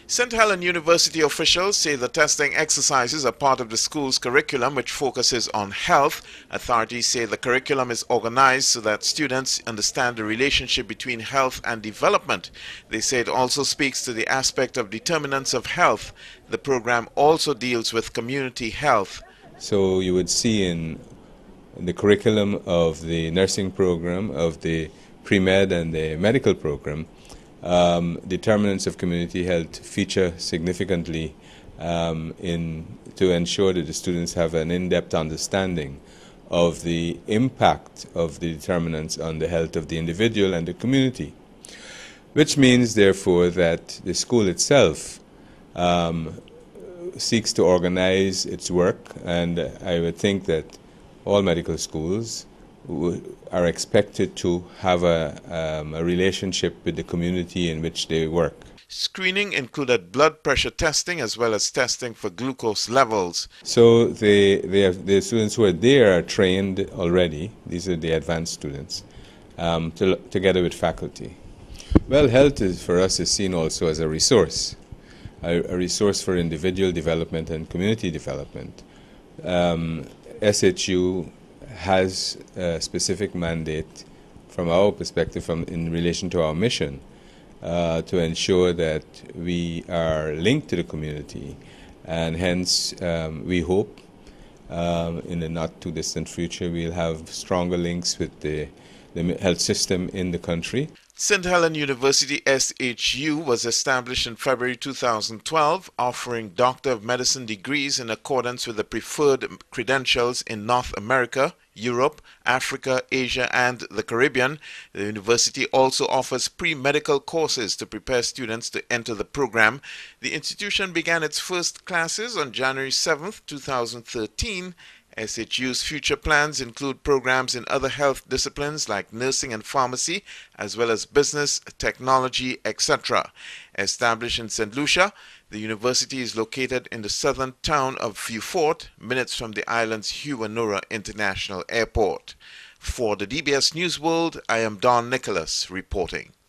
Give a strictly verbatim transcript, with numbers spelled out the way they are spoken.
St Helen University officials say the testing exercises are part of the school's curriculum, which focuses on health. Authorities say the curriculum is organized so that students understand the relationship between health and development. They say it also speaks to the aspect of determinants of health. The program also deals with community health. So you would see in the curriculum of the nursing program, of the pre-med and the medical program, Um, determinants of community health feature significantly um, in to ensure that the students have an in-depth understanding of the impact of the determinants on the health of the individual and the community, which means therefore that the school itself um, seeks to organize its work, and I would think that all medical schools are expected to have a, um, a relationship with the community in which they work. Screening included blood pressure testing as well as testing for glucose levels. So they, they have, the students who are there are trained already. These are the advanced students, um, to, together with faculty. Well, health is, for us is seen also as a resource, a, a resource for individual development and community development. Um, S H U has a specific mandate from our perspective from, in relation to our mission uh, to ensure that we are linked to the community, and hence um, we hope um, in the not too distant future we'll have stronger links with the, the health system in the country. St Helen University S H U was established in February two thousand twelve, offering Doctor of Medicine degrees in accordance with the preferred credentials in North America, Europe, Africa, Asia, and the Caribbean. The university also offers pre-medical courses to prepare students to enter the program. The institution began its first classes on January seventh, two thousand thirteen. S H U's future plans include programs in other health disciplines like nursing and pharmacy, as well as business, technology, et cetera. Established in Saint Lucia, the university is located in the southern town of Vieux Fort, minutes from the island's Huanura International Airport. For the D B S News World, I am Don Nicholas reporting.